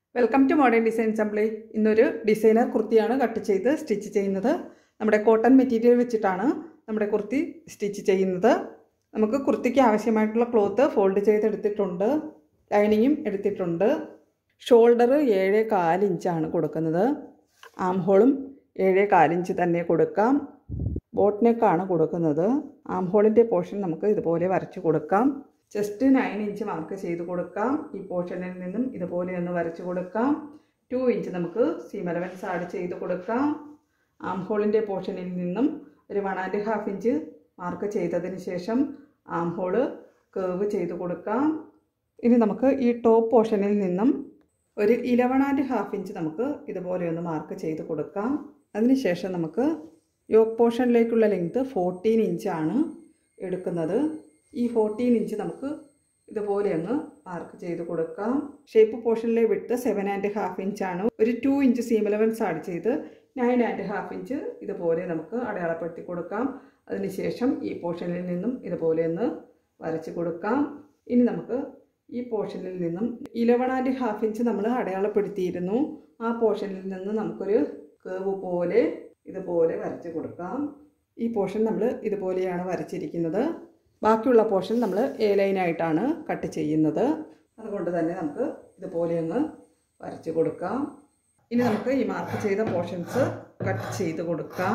Welcome to modern design assembly. ഇന്നൊരു designer കുർത്തിയാണ് cut ചെയ്ത് സ്റ്റിച്ച് ചെയ്യുന്നത്. നമ്മുടെ കോട്ടൺ മെറ്റീരിയൽ വെച്ചിട്ടാണ് നമ്മുടെ കുർത്തി സ്റ്റിച്ച് ചെയ്യുന്നത്. നമുക്ക് കുർത്തിക്ക് ആവശ്യമായിട്ടുള്ള ക്ലോത്ത് ഫോൾഡ് ചെയ്തെടുത്തിട്ടുണ്ട്, ലൈനിങ്ങും എടുത്തിട്ടുണ്ട്. ഷോൾഡർ 7.25 ഇഞ്ചാണ് കൊടുക്കുന്നത്. ആം ഹോളും 7.25 ഇഞ്ച് തന്നെ കൊടുക്കാം. ബോട്ട് നെക്കാണ് കൊടുക്കുന്നത്. ആം ഹോളിൻ്റെ പോർഷൻ നമുക്ക് ഇതുപോലെ വരച്ച് കൊടുക്കാം. ചെസ്റ്റ് 9 ഇഞ്ച് മാർക്ക് ചെയ്ത് കൊടുക്കാം. ഈ പോർഷനിൽ നിന്നും ഇതുപോലെ ഒന്ന് വരച്ച് കൊടുക്കാം. 2 ഇഞ്ച് നമുക്ക് സീം അലവൻസ് ആഡ് ചെയ്ത് കൊടുക്കാം. ആം ഹോളിൻ്റെ പോർഷനിൽ നിന്നും ഒരു 1.5 ഇഞ്ച് മാർക്ക് ചെയ്തതിന് ശേഷം ആം ഹോള് കേർവ് ചെയ്ത് കൊടുക്കാം. ഇനി നമുക്ക് ഈ ടോപ്പ് പോർഷനിൽ നിന്നും ഒരു 11.5 ഇഞ്ച് നമുക്ക് ഇതുപോലെ ഒന്ന് മാർക്ക് ചെയ്ത് കൊടുക്കാം. അതിനുശേഷം നമുക്ക് യോക്ക് പോർഷനിലേക്കുള്ള ലെങ്ത്ത് 14 ഇഞ്ചാണ് എടുക്കുന്നത്. ഈ 14 ഇഞ്ച് നമുക്ക് ഇതുപോലെ ഒന്ന് മാർക്ക് ചെയ്ത് കൊടുക്കാം. ഷേപ്പ് പോർഷനിലെ വിഡ്ത്ത് 7.5 ഇഞ്ചാണ്. ഒരു 2 ഇഞ്ച് സീം അലവൻസ് ആഡ് ചെയ്ത് 9.5 ഇഞ്ച് ഇതുപോലെ നമുക്ക് അടയാളപ്പെടുത്തി കൊടുക്കാം. അതിനുശേഷം ഈ പോർഷനിൽ നിന്നും ഇതുപോലെ ഒന്ന് വരച്ച് കൊടുക്കാം. ഇനി നമുക്ക് ഈ പോർഷനിൽ നിന്നും 11.5 ഇഞ്ച് നമ്മൾ അടയാളപ്പെടുത്തിയിരുന്നു. ആ പോർഷനിൽ നിന്ന് നമുക്കൊരു കേർവ് പോലെ ഇതുപോലെ വരച്ച് കൊടുക്കാം. ഈ പോർഷൻ നമ്മൾ ഇതുപോലെയാണ് വരച്ചിരിക്കുന്നത്. ബാക്കിയുള്ള പോർഷൻ നമ്മൾ എ ലൈനായിട്ടാണ് കട്ട് ചെയ്യുന്നത്. അതുകൊണ്ട് തന്നെ നമുക്ക് ഇതുപോലെ ഒന്ന് വരച്ച് കൊടുക്കാം. ഇനി നമുക്ക് ഈ മാർക്ക് ചെയ്ത പോർഷൻസ് കട്ട് ചെയ്ത് കൊടുക്കാം.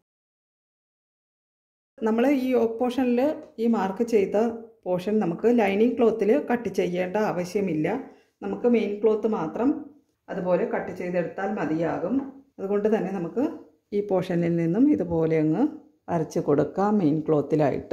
നമ്മൾ ഈ യോക്ക് പോർഷനിൽ ഈ മാർക്ക് ചെയ്ത പോർഷൻ നമുക്ക് ലൈനിങ് ക്ലോത്തിൽ കട്ട് ചെയ്യേണ്ട ആവശ്യമില്ല. നമുക്ക് മെയിൻ ക്ലോത്ത് മാത്രം അതുപോലെ കട്ട് ചെയ്തെടുത്താൽ മതിയാകും. അതുകൊണ്ട് തന്നെ നമുക്ക് ഈ പോർഷനിൽ നിന്നും ഇതുപോലെ അങ്ങ് വരച്ച് കൊടുക്കാം മെയിൻ ക്ലോത്തിലായിട്ട്.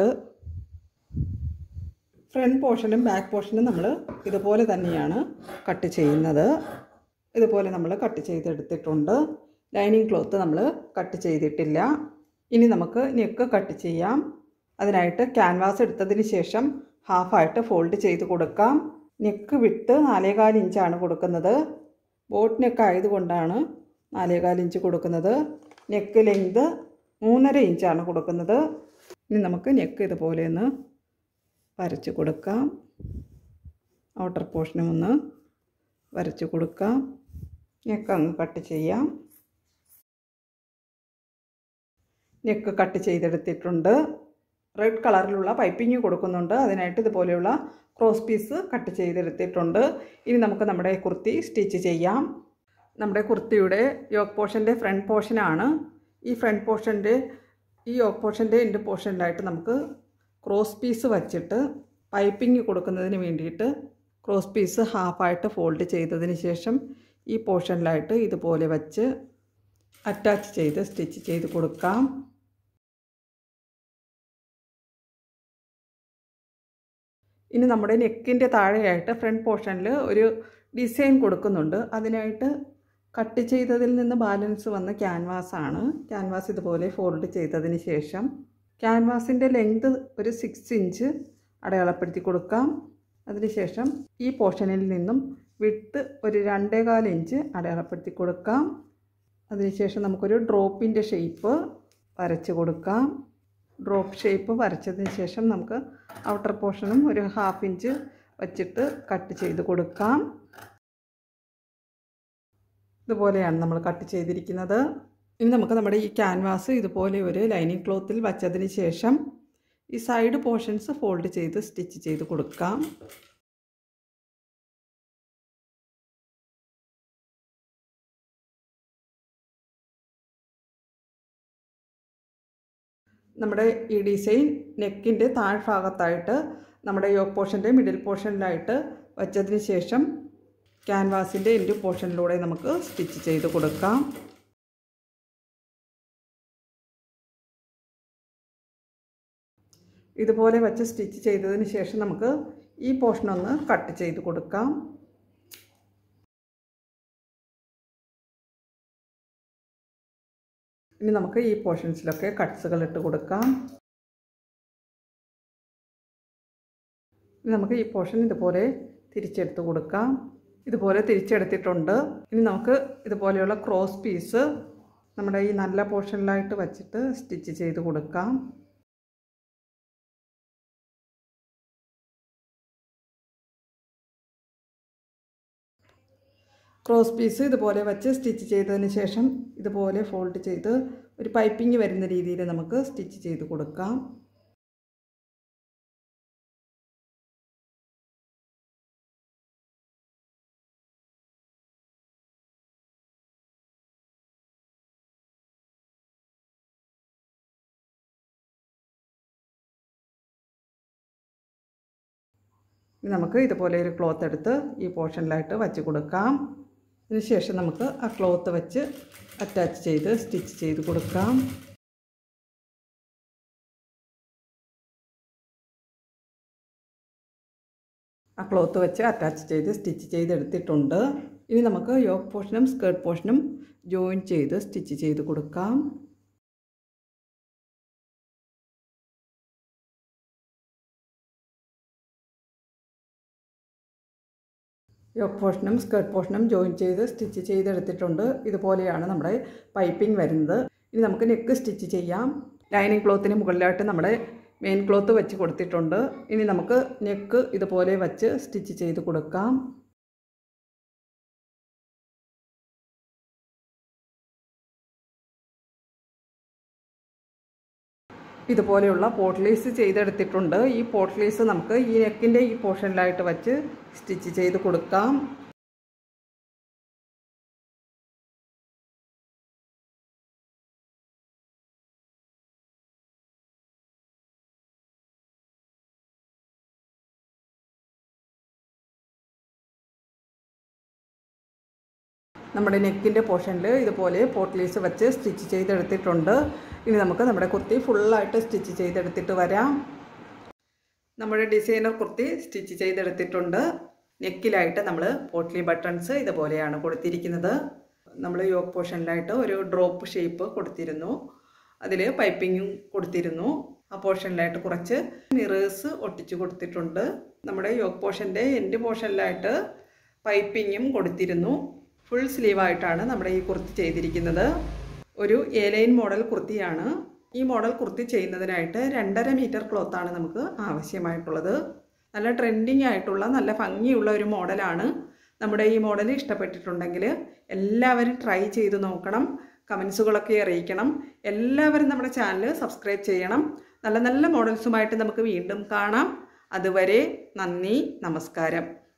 ഫ്രണ്ട് പോർഷനും ബാക്ക് പോർഷനും നമ്മൾ ഇതുപോലെ തന്നെയാണ് കട്ട് ചെയ്യുന്നത്. ഇതുപോലെ നമ്മൾ കട്ട് ചെയ്തെടുത്തിട്ടുണ്ട്. ലൈനിങ് ക്ലോത്ത് നമ്മൾ കട്ട് ചെയ്തിട്ടില്ല. ഇനി നമുക്ക് നെക്ക് കട്ട് ചെയ്യാം. അതിനായിട്ട് ക്യാൻവാസ് എടുത്തതിന് ശേഷം ഹാഫായിട്ട് ഫോൾഡ് ചെയ്ത് കൊടുക്കാം. നെക്ക് വിട്ട് 4.25 ഇഞ്ചാണ് കൊടുക്കുന്നത്. ബോട്ട് നെക്ക് ആയതുകൊണ്ടാണ് 4.25 ഇഞ്ച് കൊടുക്കുന്നത്. നെക്ക് ലെങ്ത് 3.5 ഇഞ്ചാണ് കൊടുക്കുന്നത്. ഇനി നമുക്ക് നെക്ക് ഇതുപോലെ ഒന്ന് വരച്ച് കൊടുക്കാം. ഔട്ടർ പോർഷനും ഒന്ന് വരച്ച് കൊടുക്കാം. നെക്ക് അങ്ങ് കട്ട് ചെയ്യാം. നെക്ക് കട്ട് ചെയ്തെടുത്തിട്ടുണ്ട്. റെഡ് കളറിലുള്ള പൈപ്പിംഗ് കൊടുക്കുന്നുണ്ട്. അതിനായിട്ട് ഇതുപോലെയുള്ള ക്രോസ് പീസ് കട്ട് ചെയ്തെടുത്തിട്ടുണ്ട്. ഇനി നമുക്ക് നമ്മുടെ കുർത്തി സ്റ്റിച്ച് ചെയ്യാം. നമ്മുടെ കുർത്തിയുടെ യോക്ക് പോർഷൻ്റെ ഫ്രണ്ട് പോർഷനാണ്. ഈ ഫ്രണ്ട് പോർഷൻ്റെ ഈ യോക്ക് പോർഷൻ്റെ എൻഡ് പോർഷനിലായിട്ട് നമുക്ക് ക്രോസ് പീസ് വച്ചിട്ട് പൈപ്പിംഗ് കൊടുക്കുന്നതിന് വേണ്ടിയിട്ട് ക്രോസ് പീസ് ഹാഫായിട്ട് ഫോൾഡ് ചെയ്തതിന് ശേഷം ഈ പോർഷനിലായിട്ട് ഇതുപോലെ വച്ച് അറ്റാച്ച് ചെയ്ത് സ്റ്റിച്ച് ചെയ്ത് കൊടുക്കാം. ഇനി നമ്മുടെ നെക്കിൻ്റെ താഴെയായിട്ട് ഫ്രണ്ട് പോർഷനിൽ ഒരു ഡിസൈൻ കൊടുക്കുന്നുണ്ട്. അതിനായിട്ട് കട്ട് ചെയ്തതിൽ നിന്ന് ബാലൻസ് വന്ന ക്യാൻവാസാണ്. ക്യാൻവാസ് ഇതുപോലെ ഫോൾഡ് ചെയ്തതിന് ശേഷം ക്യാൻവാസിൻ്റെ ലെങ്ത് ഒരു 6 ഇഞ്ച് അടയാളപ്പെടുത്തി കൊടുക്കാം. അതിനുശേഷം ഈ പോർഷനിൽ നിന്നും വിഡ്ത്ത് ഒരു 2.25 ഇഞ്ച് അടയാളപ്പെടുത്തി കൊടുക്കാം. അതിനുശേഷം നമുക്കൊരു ഡ്രോപ്പിൻ്റെ ഷേപ്പ് വരച്ച് കൊടുക്കാം. ഡ്രോപ്പ് ഷേപ്പ് വരച്ചതിന് ശേഷം നമുക്ക് ഔട്ടർ പോർഷനും ഒരു 1/2 ഇഞ്ച് വച്ചിട്ട് കട്ട് ചെയ്ത് കൊടുക്കാം. ഇതുപോലെയാണ് നമ്മൾ കട്ട് ചെയ്തിരിക്കുന്നത്. ഇനി നമുക്ക് നമ്മുടെ ഈ ക്യാൻവാസ് ഇതുപോലെ ഒരു ലൈനിങ് ക്ലോത്തിൽ വച്ചതിന് ശേഷം ഈ സൈഡ് പോർഷൻസ് ഫോൾഡ് ചെയ്ത് സ്റ്റിച്ച് ചെയ്ത് കൊടുക്കാം. നമ്മുടെ ഈ ഡിസൈൻ നെക്കിൻ്റെ താഴ്ഭാഗത്തായിട്ട് നമ്മുടെ യോക്ക് പോർഷൻ്റെ മിഡിൽ പോർഷനിലായിട്ട് വച്ചതിന് ശേഷം ക്യാൻവാസിൻ്റെ എൻഡ് പോർഷനിലൂടെ നമുക്ക് സ്റ്റിച്ച് ചെയ്ത് കൊടുക്കാം. ഇതുപോലെ വച്ച് സ്റ്റിച്ച് ചെയ്തതിന് ശേഷം നമുക്ക് ഈ പോർഷൻ ഒന്ന് കട്ട് ചെയ്ത് കൊടുക്കാം. ഇനി നമുക്ക് ഈ പോർഷൻസിലൊക്കെ കട്ട്സുകൾ ഇട്ട് കൊടുക്കാം. ഇനി നമുക്ക് ഈ പോർഷൻ ഇതുപോലെ തിരിച്ചെടുത്ത് കൊടുക്കാം. ഇതുപോലെ തിരിച്ചെടുത്തിട്ടുണ്ട്. ഇനി നമുക്ക് ഇതുപോലെയുള്ള ക്രോസ് പീസ് നമ്മുടെ ഈ നല്ല പോർഷനിലായിട്ട് വച്ചിട്ട് സ്റ്റിച്ച് ചെയ്ത് കൊടുക്കാം. ക്രോസ് പീസ് ഇതുപോലെ വെച്ച് സ്റ്റിച്ച് ചെയ്തതിന് ശേഷം ഇതുപോലെ ഫോൾഡ് ചെയ്ത് ഒരു പൈപ്പിംഗ് വരുന്ന രീതിയിൽ നമുക്ക് സ്റ്റിച്ച് ചെയ്ത് കൊടുക്കാം. നമുക്ക് ഇതുപോലെ ഒരു ക്ലോത്ത് എടുത്ത് ഈ പോർഷനിലായിട്ട് വച്ച് കൊടുക്കാം. അതിനുശേഷം നമുക്ക് ആ ക്ലോത്ത് വെച്ച് അറ്റാച്ച് ചെയ്ത് സ്റ്റിച്ച് ചെയ്ത് കൊടുക്കാം. ആ ക്ലോത്ത് വെച്ച് അറ്റാച്ച് ചെയ്ത് സ്റ്റിച്ച് ചെയ്തെടുത്തിട്ടുണ്ട്. ഇനി നമുക്ക് യോക്ക് പോർഷനും സ്കേർട്ട് പോർഷനും ജോയിൻ ചെയ്ത് സ്റ്റിച്ച് ചെയ്ത് കൊടുക്കാം. യോക്ക് പോർഷനും സ്കേർട്ട് പോർഷനും ജോയിൻ ചെയ്ത് സ്റ്റിച്ച് ചെയ്തെടുത്തിട്ടുണ്ട്. ഇതുപോലെയാണ് നമ്മുടെ പൈപ്പിംഗ് വരുന്നത്. ഇനി നമുക്ക് നെക്ക് സ്റ്റിച്ച് ചെയ്യാം. ലൈനിങ് ക്ലോത്തിന് മുകളിലായിട്ട് നമ്മുടെ മെയിൻ ക്ലോത്ത് വെച്ച് കൊടുത്തിട്ടുണ്ട്. ഇനി നമുക്ക് നെക്ക് ഇതുപോലെ വെച്ച് സ്റ്റിച്ച് ചെയ്ത് കൊടുക്കാം. ഇതുപോലെയുള്ള പോട്ട്ലീസ് ചെയ്തെടുത്തിട്ടുണ്ട്. ഈ പോട്ട്ലീസ് നമുക്ക് ഈ നെക്കിൻ്റെ ഈ പോർഷനിലായിട്ട് വച്ച് സ്റ്റിച്ച് ചെയ്ത് കൊടുക്കാം. നമ്മുടെ നെക്കിൻ്റെ പോർഷനിൽ ഇതുപോലെ പോട്ട്ലീസ് വെച്ച് സ്റ്റിച്ച് ചെയ്തെടുത്തിട്ടുണ്ട്. ഇനി നമുക്ക് നമ്മുടെ കുർത്തി ഫുള്ളായിട്ട് സ്റ്റിച്ച് ചെയ്തെടുത്തിട്ട് വരാം. നമ്മുടെ ഡിസൈനർ കുർത്തി സ്റ്റിച്ച് ചെയ്തെടുത്തിട്ടുണ്ട്. നെക്കിലായിട്ട് നമ്മൾ പോട്ട്ലി ബട്ടൺസ് ഇതുപോലെയാണ് കൊടുത്തിരിക്കുന്നത്. നമ്മൾ യോക്ക് പോർഷനിലായിട്ട് ഒരു ഡ്രോപ്പ് ഷേപ്പ് കൊടുത്തിരുന്നു. അതിൽ പൈപ്പിങ്ങും കൊടുത്തിരുന്നു. ആ പോർഷനിലായിട്ട് കുറച്ച് മിറേഴ്സ് ഒട്ടിച്ച് കൊടുത്തിട്ടുണ്ട്. നമ്മുടെ യോക്ക് പോർഷൻ്റെ എൻഡ് പോർഷനിലായിട്ട് പൈപ്പിങ്ങും കൊടുത്തിരുന്നു. ഫുൾ സ്ലീവായിട്ടാണ് നമ്മുടെ ഈ കുർത്തി ചെയ്തിരിക്കുന്നത്. ഒരു എ-ലൈൻ മോഡൽ കുർത്തിയാണ്. ഈ മോഡൽ കുർത്തി ചെയ്യുന്നതിനായിട്ട് 2.5 മീറ്റർ ക്ലോത്താണ് നമുക്ക് ആവശ്യമായിട്ടുള്ളത്. നല്ല ട്രെൻഡിങ് ആയിട്ടുള്ള നല്ല ഭംഗിയുള്ള ഒരു മോഡലാണ്. നമ്മുടെ ഈ മോഡൽ ഇഷ്ടപ്പെട്ടിട്ടുണ്ടെങ്കിൽ എല്ലാവരും ട്രൈ ചെയ്ത് നോക്കണം. കമൻസുകളൊക്കെ അറിയിക്കണം. എല്ലാവരും നമ്മുടെ ചാനൽ സബ്സ്ക്രൈബ് ചെയ്യണം. നല്ല നല്ല മോഡൽസുമായിട്ട് നമുക്ക് വീണ്ടും കാണാം. അതുവരെ നന്ദി, നമസ്കാരം.